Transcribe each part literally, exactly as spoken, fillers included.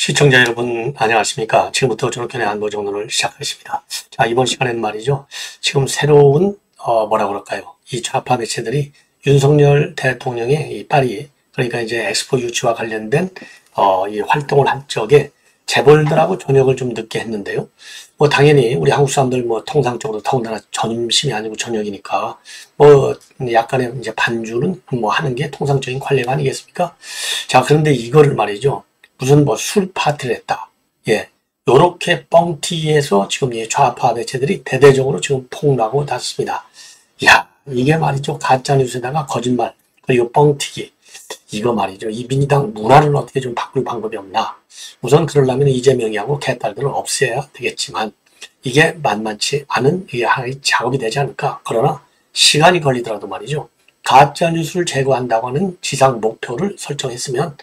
시청자 여러분 안녕하십니까. 지금부터 저녁견의 안보정론을 시작하겠습니다. 자, 이번 시간에는 말이죠. 지금 새로운 어 뭐라 그럴까요. 이 좌파 매체들이 윤석열 대통령의 이 파리, 그러니까 이제 엑스포 유치와 관련된 어 이 활동을 한 적에 재벌들하고 저녁을 좀 늦게 했는데요. 뭐 당연히 우리 한국 사람들 뭐 통상적으로 더군다나 점심이 아니고 저녁이니까 뭐 약간의 이제 반주는 뭐 하는 게 통상적인 관례가 아니겠습니까? 자, 그런데 이거를 말이죠. 무슨 뭐 술 파티를 했다. 예. 요렇게 뻥튀기해서 지금 이 좌파 매체들이 대대적으로 지금 폭로하고 닿습니다. 야, 이게 말이죠. 가짜뉴스에다가 거짓말, 그리고 뻥튀기. 이거 말이죠. 이 민주당 문화를 어떻게 좀 바꿀 방법이 없나. 우선 그러려면 이재명이하고 개딸들을 없애야 되겠지만 이게 만만치 않은 이게 하나의 작업이 되지 않을까. 그러나 시간이 걸리더라도 말이죠. 가짜뉴스를 제거한다고 하는 지상 목표를 설정했으면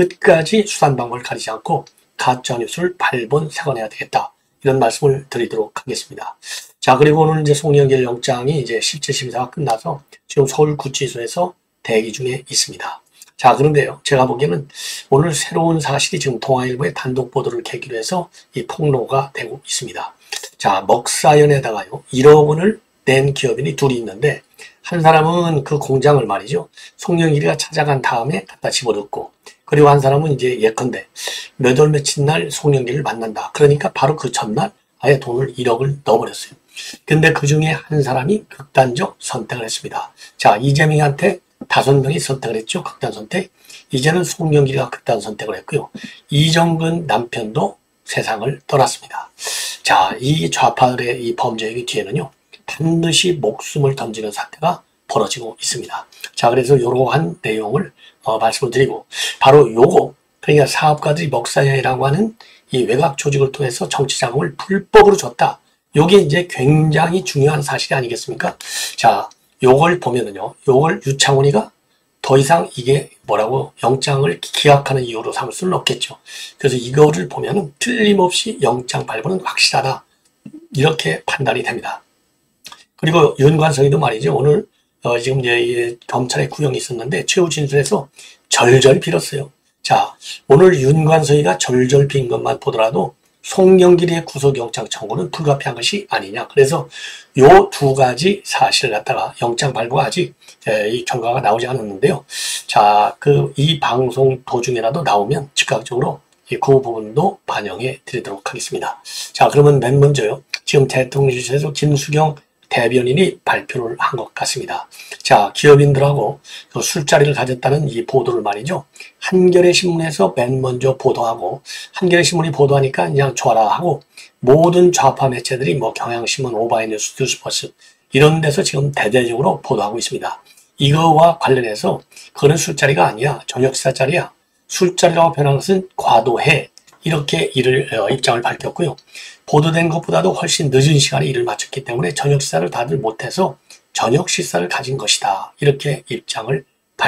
끝까지 수단 방법을 가리지 않고 가짜뉴스를 발본색원해야 되겠다. 이런 말씀을 드리도록 하겠습니다. 자, 그리고 오늘 이제 송영길 영장이 이제 실제 심사가 끝나서 지금 서울구치소에서 대기 중에 있습니다. 자, 그런데요. 제가 보기에는 오늘 새로운 사실이 지금 동아일보의 단독 보도를 계기로 해서 이 폭로가 되고 있습니다. 자, 먹사연에다가요. 일억 원을 낸 기업인이 둘이 있는데 한 사람은 그 공장을 말이죠. 송영길이가 찾아간 다음에 갖다 집어넣고, 그리고 한 사람은 이제 예컨대 몇 월 며칠 날 송영길을 만난다. 그러니까 바로 그 전날 아예 돈을 일억을 넣어버렸어요. 근데 그 중에 한 사람이 극단적 선택을 했습니다. 자, 이재명한테 다섯 명이 선택을 했죠. 극단 선택. 이제는 송영길이가 극단 선택을 했고요. 이정근 남편도 세상을 떠났습니다. 자, 이 좌파들의 이 범죄의 뒤에는요. 반드시 목숨을 던지는 사태가 벌어지고 있습니다. 자, 그래서 이러한 내용을 어, 말씀을 드리고, 바로 요거, 그러니까 사업가들이 먹사연이라고 하는 이 외곽 조직을 통해서 정치 자금을 불법으로 줬다. 요게 이제 굉장히 중요한 사실이 아니겠습니까? 자, 요걸 보면은요, 요걸 유창훈이가 더 이상 이게 뭐라고 영장을 기각하는 이유로 삼을 수는 없겠죠. 그래서 이거를 보면은 틀림없이 영장 발부는 확실하다. 이렇게 판단이 됩니다. 그리고 윤관성이도 말이죠. 오늘 어, 지금 이제 검찰의 구형이 있었는데 최후 진술에서 절절 빌었어요. 자, 오늘 윤관성이가 절절 빈 것만 보더라도 송영길의 구속영장 청구는 불가피한 것이 아니냐. 그래서 요 두 가지 사실을 갖다가 영장 발부가 아직 에, 이 결과가 나오지 않았는데요. 자, 그 이 방송 도중에라도 나오면 즉각적으로 이 그 부분도 반영해 드리도록 하겠습니다. 자, 그러면 맨 먼저요. 지금 대통령실에서 김수경 대변인이 발표를 한 것 같습니다. 자, 기업인들하고 그 술자리를 가졌다는 이 보도를 말이죠. 한겨레 신문에서 맨 먼저 보도하고, 한겨레 신문이 보도하니까 그냥 좋아라 하고, 모든 좌파 매체들이 뭐 경향신문, 오마이뉴스, 뉴스버스 이런 데서 지금 대대적으로 보도하고 있습니다. 이거와 관련해서 그거는 술자리가 아니야. 저녁식사 자리야. 술자리라고 표현한 것은 과도해. 이렇게 이를 어, 입장을 밝혔고요. 보도된 것보다도 훨씬 늦은 시간에 일을 마쳤기 때문에 저녁 식사를 다들 못해서 저녁 식사를 가진 것이다. 이렇게 입장을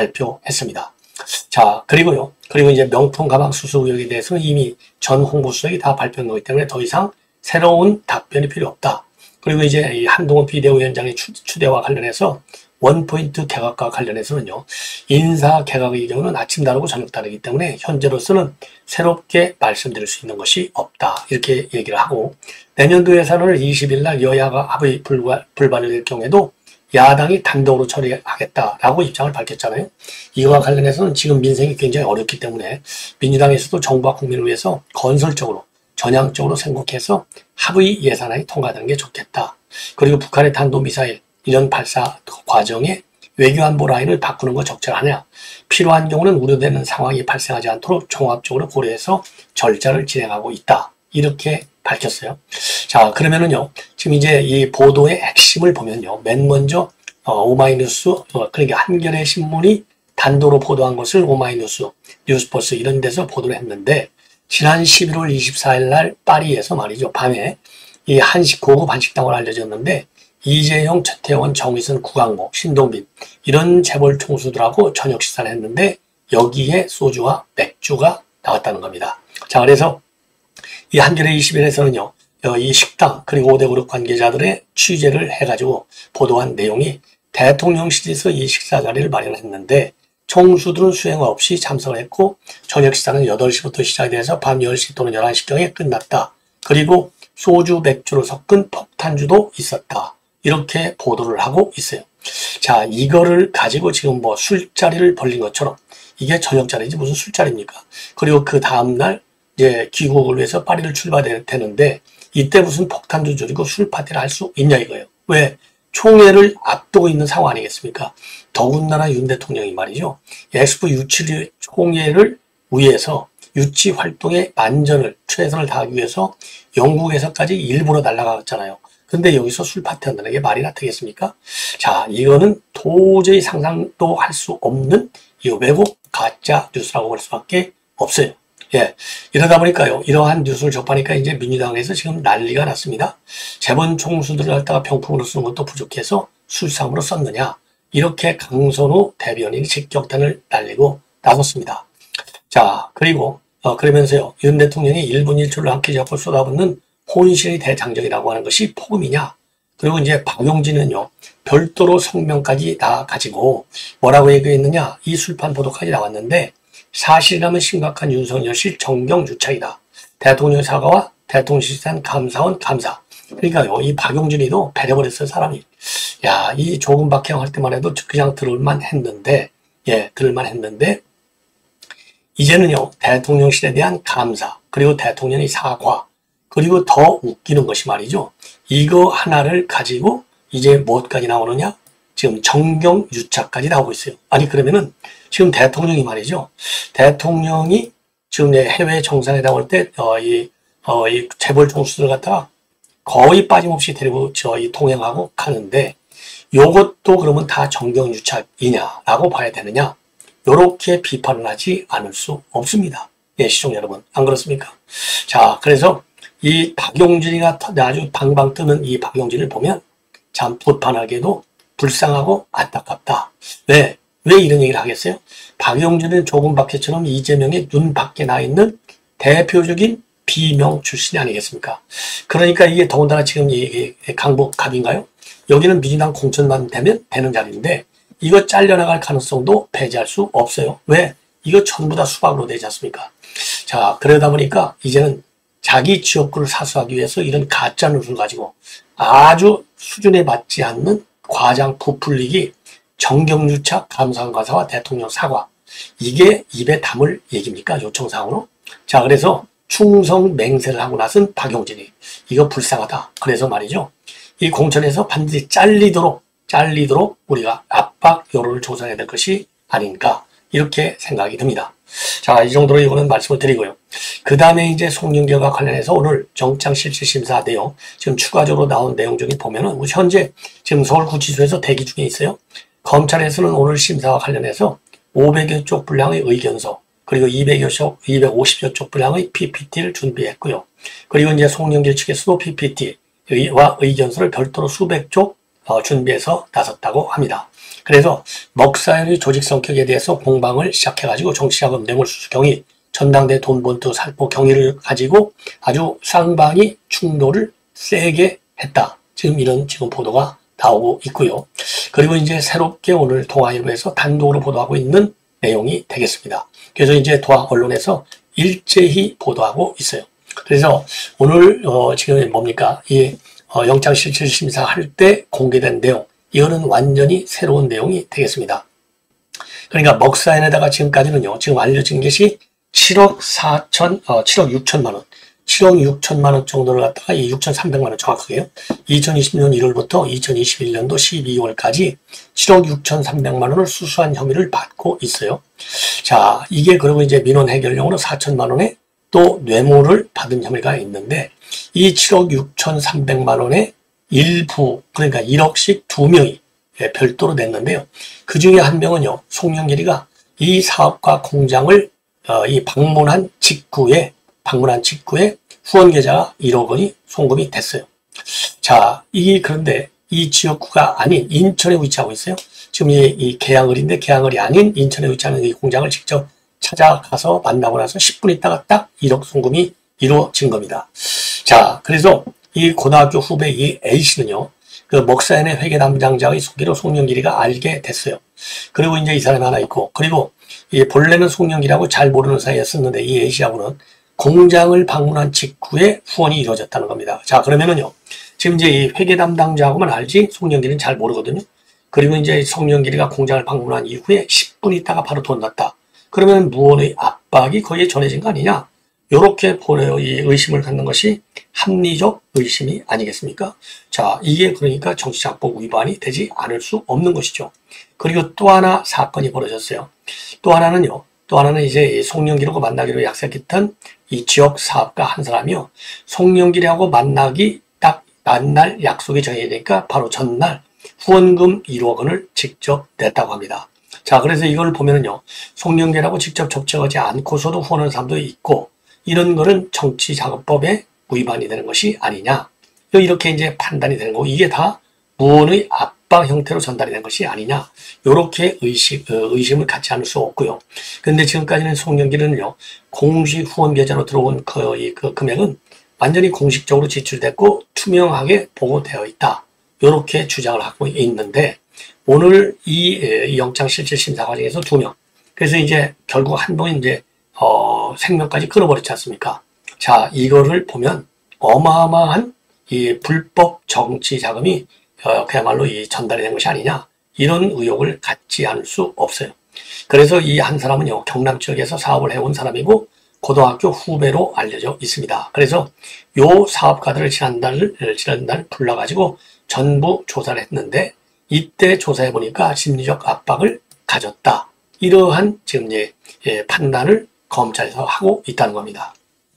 발표했습니다. 자, 그리고요. 그리고 이제 명품 가방 수수 의혹에 대해서는 이미 전 홍보수석이 다 발표한 거기 때문에 더 이상 새로운 답변이 필요 없다. 그리고 이제 이 한동훈 비대위원장의 추대와 관련해서 원포인트 개각과 관련해서는요. 인사 개각의 경우는 아침 다르고 저녁 다르기 때문에 현재로서는 새롭게 말씀드릴 수 있는 것이 없다. 이렇게 얘기를 하고, 내년도 예산을 이십 일 날 여야가 합의 불발, 불발이 될 경우에도 야당이 단독으로 처리하겠다라고 입장을 밝혔잖아요. 이거와 관련해서는 지금 민생이 굉장히 어렵기 때문에 민주당에서도 정부와 국민을 위해서 건설적으로 전향적으로 생각해서 합의 예산안이 통과되는 게 좋겠다. 그리고 북한의 탄도미사일 이런 발사 과정에 외교안보 라인을 바꾸는 거 적절하냐. 필요한 경우는 우려되는 상황이 발생하지 않도록 종합적으로 고려해서 절차를 진행하고 있다. 이렇게 밝혔어요. 자, 그러면은요. 지금 이제 이 보도의 핵심을 보면요. 맨 먼저 어, 오마이뉴스, 어, 그러니까 한겨레 신문이 단도로 보도한 것을 오마이뉴스, 뉴스버스 이런 데서 보도를 했는데, 지난 십일월 이십사일 날 파리에서 말이죠. 밤에 이 한식 고급 한식당으로 알려졌는데, 이재용, 최태원, 정의선, 구강모, 신동빈 이런 재벌 총수들하고 저녁 식사를 했는데 여기에 소주와 맥주가 나왔다는 겁니다. 자, 그래서 이 한겨레 이십일에서는요. 이 식당 그리고 오 대 그룹 관계자들의 취재를 해가지고 보도한 내용이 대통령실에서 이 식사 자리를 마련했는데 총수들은 수행 없이 참석을 했고 저녁 식사는 여덟 시부터 시작이 돼서 밤 열 시 또는 열한 시경에 끝났다. 그리고 소주, 맥주를 섞은 폭탄주도 있었다. 이렇게 보도를 하고 있어요. 자, 이거를 가지고 지금 뭐 술자리를 벌린 것처럼 이게 저녁자리지 무슨 술자리입니까? 그리고 그 다음날 이제 귀국을 위해서 파리를 출발해야 되는데 이때 무슨 폭탄주 조리고 술 파티를 할 수 있냐 이거예요. 왜? 총회를 앞두고 있는 상황 아니겠습니까? 더군다나 윤 대통령이 말이죠. 엑스포 유치 총회를 위해서 유치 활동의 안전을 최선을 다하기 위해서 영국에서까지 일부러 날아갔잖아요. 근데 여기서 술 파티 한다는 게 말이나 되겠습니까? 자, 이거는 도저히 상상도 할 수 없는 이 왜곡 가짜 뉴스라고 볼 수밖에 없어요. 예. 이러다 보니까요, 이러한 뉴스를 접하니까 이제 민주당에서 지금 난리가 났습니다. 재벌 총수들을 갖다가 병풍으로 쓰는 것도 부족해서 술상으로 썼느냐. 이렇게 강선우 대변인이 직격탄을 날리고 나섰습니다. 자, 그리고, 어, 그러면서요, 윤 대통령이 일 분 일 초를 함께 잡고 쏟아붓는 혼신의 대장정이라고 하는 것이 폭음이냐. 그리고 이제 박용진은요, 별도로 성명까지 다 가지고 뭐라고 얘기했느냐. 이 술판 보도까지 나왔는데, 사실이라면 심각한 윤석열씨 정경유착이다. 대통령 사과와 대통령 실산 감사원 감사. 그러니까요, 이 박용진이도 배려버렸어요, 사람이. 야, 이 조금 박해영 할 때만 해도 그냥 들을만 했는데, 예, 들을만 했는데, 이제는요, 대통령실에 대한 감사, 그리고 대통령의 사과, 그리고 더 웃기는 것이 말이죠. 이거 하나를 가지고 이제 뭐까지 나오느냐? 지금 정경유착까지 나오고 있어요. 아니, 그러면은 지금 대통령이 말이죠. 대통령이 지금 해외 정상회담 올 때, 어, 이, 어, 이 재벌 총수들 갖다가 거의 빠짐없이 데리고 저희 동행하고 가는데, 요것도 그러면 다 정경유착이냐라고 봐야 되느냐? 요렇게 비판을 하지 않을 수 없습니다. 예, 시청자 여러분. 안 그렇습니까? 자, 그래서 이 박용진이가 아주 방방 뜨는 이 박용진을 보면 참 도판하게도 불쌍하고 안타깝다. 왜? 왜 이런 얘기를 하겠어요? 박용진은 조금 박해처럼 이재명의 눈 밖에 나 있는 대표적인 비명 출신이 아니겠습니까? 그러니까 이게 더군다나 지금 이 강북갑인가요? 여기는 민주당 공천만 되면 되는 자리인데 이거 잘려나갈 가능성도 배제할 수 없어요. 왜? 이거 전부 다 수박으로 되지 않습니까? 자, 그러다 보니까 이제는 자기 지역구를 사수하기 위해서 이런 가짜 뉴스를 가지고 아주 수준에 맞지 않는 과장 부풀리기, 정경유착, 감사원가사와 대통령 사과. 이게 입에 담을 얘기입니까? 요청사항으로. 자, 그래서 충성 맹세를 하고 나선 박용진이 이거 불쌍하다. 그래서 말이죠. 이 공천에서 반드시 잘리도록 잘리도록 우리가 압박 여론을 조성해야 될 것이 아닌가 이렇게 생각이 듭니다. 자, 이 정도로 이거는 말씀을 드리고요. 그 다음에 이제 송영길과 관련해서 오늘 정장실질심사 내용 지금 추가적으로 나온 내용 중에 보면은 현재 지금 서울구치소에서 대기 중에 있어요. 검찰에서는 오늘 심사와 관련해서 오백여 쪽 분량의 의견서 그리고 이백여 쪽, 이백오십여 쪽 분량의 피피티를 준비했고요. 그리고 이제 송영길 측에서도 피피티와 의견서를 별도로 수백 쪽 어, 준비해서 나섰다고 합니다. 그래서 먹사연의 조직 성격에 대해서 공방을 시작해가지고 정치자금 뇌물수수 경위, 전당대 돈본투 살포 경위를 가지고 아주 쌍방이 충돌을 세게 했다. 지금 이런 지금 보도가 나오고 있고요. 그리고 이제 새롭게 오늘 동아일보에서 단독으로 보도하고 있는 내용이 되겠습니다. 그래서 이제 동아 언론에서 일제히 보도하고 있어요. 그래서 오늘 어, 지금 뭡니까? 이 어, 영장실질심사 할 때 공개된 내용, 이거는 완전히 새로운 내용이 되겠습니다. 그러니까 먹사연에다가 지금까지는요, 지금 알려진 것이 칠억 사천, 어, 칠억 육천만 원, 칠억 육천만 원 정도를 갖다가 이 육천삼백만 원 정확하게요. 이천이십 년 일월부터 이천이십일 년도 십이월까지 칠억 육천삼백만 원을 수수한 혐의를 받고 있어요. 자, 이게 그리고 이제 민원 해결용으로 사천만 원에 또 뇌물을 받은 혐의가 있는데 이 칠억 육천삼백만 원의 일부, 그러니까 일억씩 두 명이 별도로 냈는데요. 그 중에 한 명은요, 송영길이가 이 사업과 공장을 어, 이 방문한 직후에, 방문한 직후에 후원 계좌가 일억 원이 송금이 됐어요. 자, 이게 그런데 이 지역구가 아닌 인천에 위치하고 있어요. 지금 이, 이 계양을인데 계양을이 아닌 인천에 위치하는 이 공장을 직접 찾아가서 만나고 나서 십 분 있다가 딱 일억 송금이 이루어진 겁니다. 자, 그래서 이 고등학교 후배 이 A씨는요, 그 먹사연의 회계 담당자의 소개로 송영길이가 알게 됐어요. 그리고 이제 이 사람이 하나 있고, 그리고 이 본래는 송영길하고 잘 모르는 사이에 썼는데 이 A씨하고는 공장을 방문한 직후에 후원이 이루어졌다는 겁니다. 자, 그러면은요, 지금 이제 이 회계 담당자하고만 알지 송영길이는 잘 모르거든요. 그리고 이제 송영길이가 공장을 방문한 이후에 십 분 있다가 바로 돈 났다. 그러면 무언의 압박이 거기에 전해진 거 아니냐? 요렇게 보여 이 의심을 갖는 것이 합리적 의심이 아니겠습니까? 자, 이게 그러니까 정치자금법 위반이 되지 않을 수 없는 것이죠. 그리고 또 하나 사건이 벌어졌어요. 또 하나는요. 또 하나는 이제 송영길하고 만나기로 약속했던 이 지역 사업가 한 사람이요. 송영길하고 만나기 딱 만날 약속이 정해지니까 바로 전날 후원금 일억 원을 직접 냈다고 합니다. 자, 그래서 이걸 보면은요. 송영길하고 직접 접촉하지 않고서도 후원하는 사람도 있고, 이런 거는 정치자금법에 위반이 되는 것이 아니냐. 이렇게 이제 판단이 되는 거고, 이게 다 무언의 압박 형태로 전달이 된 것이 아니냐. 이렇게 의심, 의심을 갖지 않을 수 없고요. 그런데 지금까지는 송영길은요, 공식 후원 계좌로 들어온 그, 그 금액은 완전히 공식적으로 지출됐고, 투명하게 보고되어 있다. 이렇게 주장을 하고 있는데, 오늘 이 영장실질심사 과정에서 두 명. 그래서 이제 결국 한 분이 이제 어, 생명까지 끊어버렸지 않습니까? 자, 이거를 보면 어마어마한 이 불법 정치 자금이 어, 그야말로 이 전달이 된 것이 아니냐, 이런 의혹을 갖지 않을 수 없어요. 그래서 이 한 사람은요, 경남 지역에서 사업을 해온 사람이고 고등학교 후배로 알려져 있습니다. 그래서 요 사업가들을 지난달 지난달 불러가지고 전부 조사를 했는데, 이때 조사해 보니까 심리적 압박을 가졌다. 이러한 지금 이제 예, 판단을 검찰에서 하고 있다는 겁니다.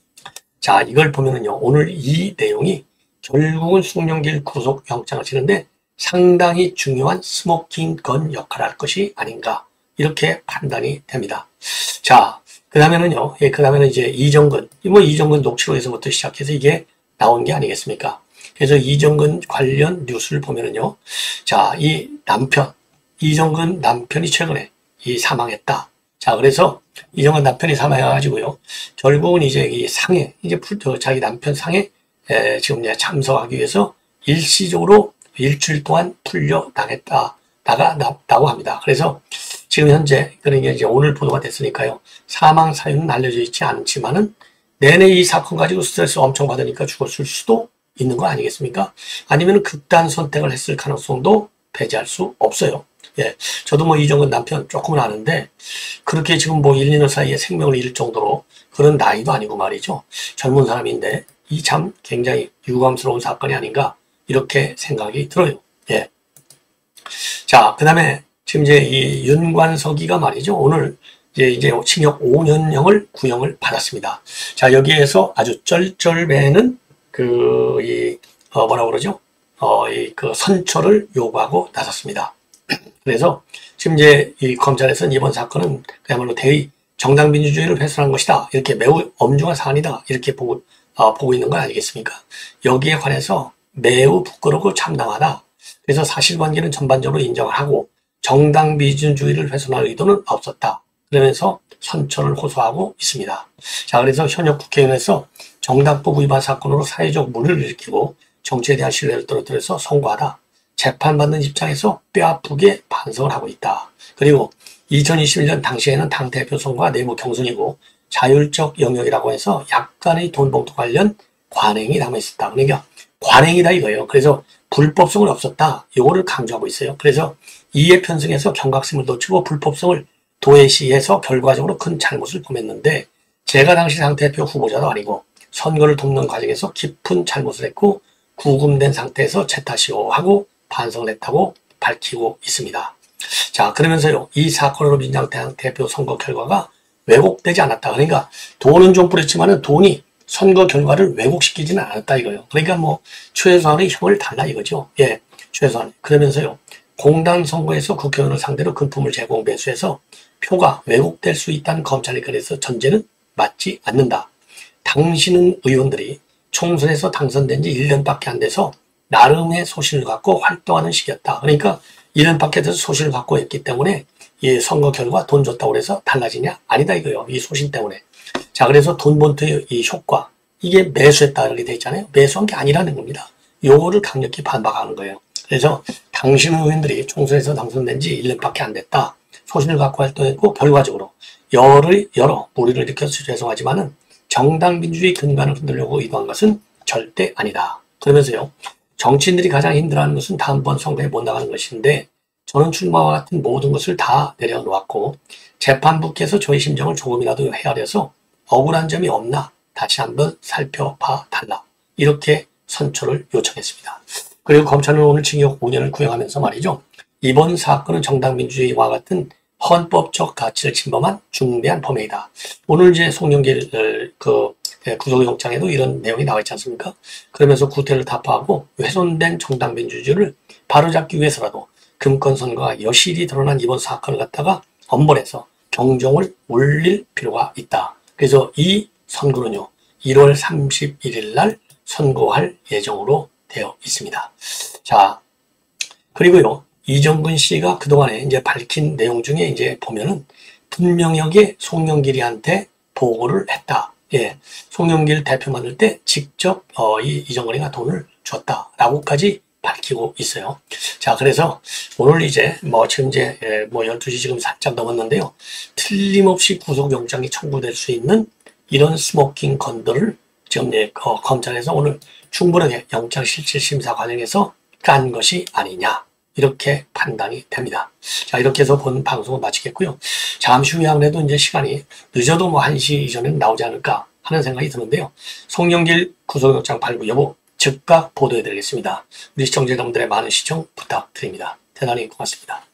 자, 이걸 보면은요, 오늘 이 내용이 결국은 송영길 구속영장을 치는데 상당히 중요한 스모킹 건 역할을 할 것이 아닌가, 이렇게 판단이 됩니다. 자, 그 다음에는요, 예, 그 다음에는 이제 이정근, 뭐 이정근 녹취록에서부터 시작해서 이게 나온 게 아니겠습니까? 그래서 이정근 관련 뉴스를 보면은요, 자, 이 남편, 이정근 남편이 최근에 이 사망했다. 자, 그래서 이정근 남편이 사망해가지고요, 결국은 이제 이 상해, 이제 자기 남편 상해 에, 지금 이제 참석하기 위해서 일시적으로 일주일 동안 풀려 나겠다, 나가 났다고 합니다. 그래서 지금 현재, 그러니까 이제 오늘 보도가 됐으니까요, 사망 사유는 알려져 있지 않지만은 내내 이 사건 가지고 스트레스 엄청 받으니까 죽었을 수도 있는 거 아니겠습니까? 아니면 극단 선택을 했을 가능성도 배제할 수 없어요. 예, 저도 뭐 이정근 남편 조금은 아는데, 그렇게 지금 뭐 일, 이 년 사이에 생명을 잃을 정도로 그런 나이도 아니고 말이죠. 젊은 사람인데, 이 참 굉장히 유감스러운 사건이 아닌가, 이렇게 생각이 들어요. 예. 자, 그 다음에 지금 이제 이 윤관석이가 말이죠. 오늘 이제 이제 징역 오 년형을 구형을 받았습니다. 자, 여기에서 아주 쩔쩔매는 그, 이, 어, 뭐라고 그러죠? 어, 이, 그 선처를 요구하고 나섰습니다. 그래서 지금 이제 이 검찰에서는 이번 사건은 그야말로 대의 정당 민주주의를 훼손한 것이다, 이렇게 매우 엄중한 사안이다, 이렇게 보고, 어, 보고 있는 거 아니겠습니까? 여기에 관해서 매우 부끄럽고 참담하다. 그래서 사실관계는 전반적으로 인정을 하고 정당 민주주의를 훼손할 의도는 없었다. 그러면서 선처를 호소하고 있습니다. 자, 그래서 현역 국회의원에서 정당법 위반 사건으로 사회적 물의를 일으키고 정치에 대한 신뢰를 떨어뜨려서 선고하다. 재판받는 입장에서 뼈아프게 반성을 하고 있다. 그리고 이천이십일 년 당시에는 당대표 선거가 내부 경선이고 자율적 영역이라고 해서 약간의 돈봉투 관련 관행이 남아있었다. 그러니까 관행이다 이거예요. 그래서 불법성은 없었다. 이거를 강조하고 있어요. 그래서 이에 편승해서 경각심을 놓치고 불법성을 도외시해서 결과적으로 큰 잘못을 범했는데, 제가 당시 당대표 후보자도 아니고 선거를 돕는 과정에서 깊은 잘못을 했고 구금된 상태에서 제 탓이오 하고 반성을 했다고 밝히고 있습니다. 자, 그러면서요, 이 사건으로 민주당 대표 선거 결과가 왜곡되지 않았다. 그러니까 돈은 좀 뿌렸지만은 돈이 선거 결과를 왜곡시키지는 않았다 이거예요. 그러니까 뭐 최소한의 형을 달라 이거죠. 예, 최소한. 그러면서요, 공당 선거에서 국회의원을 상대로 금품을 제공 배수해서 표가 왜곡될 수 있다는 검찰의 그래서 전제는 맞지 않는다. 당신은 의원들이 총선에서 당선된 지 일 년밖에 안 돼서 나름의 소신을 갖고 활동하는 시기였다. 그러니까 일 년밖에 돼서 소신을 갖고 있기 때문에 이 선거 결과 돈 줬다고 해서 달라지냐? 아니다 이거예요. 이 소신 때문에. 자, 그래서 돈 본투의 이 효과, 이게 매수했다 이렇게 돼 있잖아요. 매수한 게 아니라는 겁니다. 요거를 강력히 반박하는 거예요. 그래서 당신 의원들이 총선에서 당선된 지 일 년밖에 안 됐다. 소신을 갖고 활동했고 결과적으로 여러, 여러 무리를 일으켜서 죄송하지만은 정당 민주주의 근간을 흔들려고 의도한 것은 절대 아니다. 그러면서요. 정치인들이 가장 힘들어하는 것은 다음번 선거에 못 나가는 것인데 저는 출마와 같은 모든 것을 다 내려놓았고 재판부께서 저의 심정을 조금이라도 헤아려서 억울한 점이 없나 다시 한번 살펴봐 달라. 이렇게 선처를 요청했습니다. 그리고 검찰은 오늘 징역 오 년을 구형하면서 말이죠. 이번 사건은 정당 민주주의와 같은 헌법적 가치를 침범한 중대한 범행이다. 오늘 이제 송영길 그 구속영장에도 이런 내용이 나와 있지 않습니까? 그러면서 구태를 타파하고 훼손된 정당 민주주의를 바로잡기 위해서라도 금권 선거가 여실히 드러난 이번 사건을 갖다가 엄벌해서 경종을 울릴 필요가 있다. 그래서 이 선거는요. 일월 삼십일일 날 선고할 예정으로 되어 있습니다. 자, 그리고요. 이정근 씨가 그동안에 이제 밝힌 내용 중에 이제 보면은 분명하게 송영길이한테 보고를 했다. 예. 송영길 대표 만들 때 직접, 어, 이 이정근이가 돈을 줬다라고까지 밝히고 있어요. 자, 그래서 오늘 이제 뭐 지금 이제 뭐 열두 시 지금 살짝 넘었는데요. 틀림없이 구속영장이 청구될 수 있는 이런 스모킹 건들을 지금 예, 어, 검찰에서 오늘 충분하게 영장실질심사 과정에서 깐 것이 아니냐. 이렇게 판단이 됩니다. 자, 이렇게 해서 본 방송을 마치겠고요. 잠시 후에 아무래도 이제 시간이 늦어도 뭐 한 시 이전에는 나오지 않을까 하는 생각이 드는데요. 송영길 구속영장 발부 여부 즉각 보도해드리겠습니다. 우리 시청자 여러분들의 많은 시청 부탁드립니다. 대단히 고맙습니다.